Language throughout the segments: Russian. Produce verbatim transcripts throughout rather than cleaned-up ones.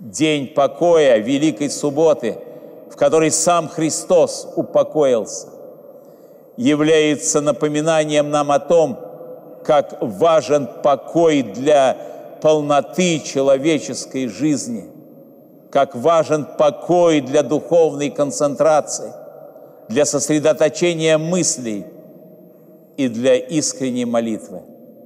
день покоя, Великой Субботы, в которой сам Христос упокоился, является напоминанием нам о том, как важен покой для полноты человеческой жизни, как важен покой для духовной концентрации, для сосредоточения мыслей и для искренней молитвы.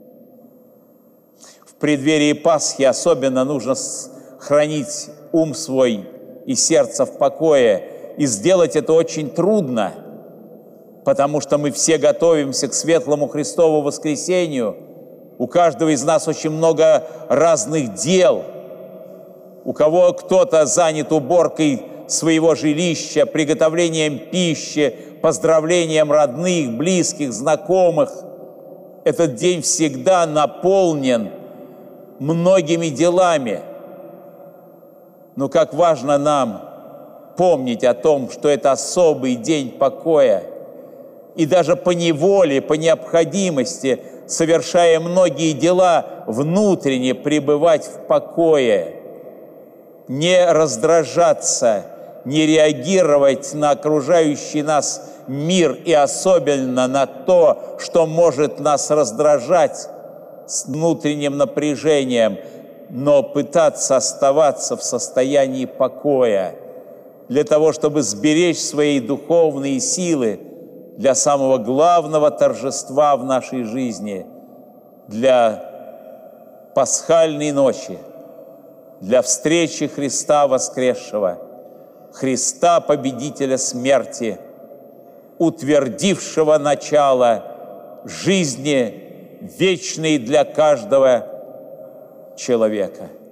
В преддверии Пасхи особенно нужно хранить ум свой и сердце в покое, и сделать это очень трудно, потому что мы все готовимся к светлому Христову воскресению. У каждого из нас очень много разных дел. У кого кто-то занят уборкой своего жилища, приготовлением пищи, поздравлением родных, близких, знакомых. Этот день всегда наполнен многими делами. Но как важно нам помнить о том, что это особый день покоя. И даже по неволе, по необходимости, совершая многие дела, внутренне пребывать в покое, не раздражаться, не реагировать на окружающий нас мир и особенно на то, что может нас раздражать с внутренним напряжением, но пытаться оставаться в состоянии покоя для того, чтобы сберечь свои духовные силы для самого главного торжества в нашей жизни, для пасхальной ночи, для встречи Христа воскресшего, Христа, победителя смерти, утвердившего начало жизни вечной для каждого человека.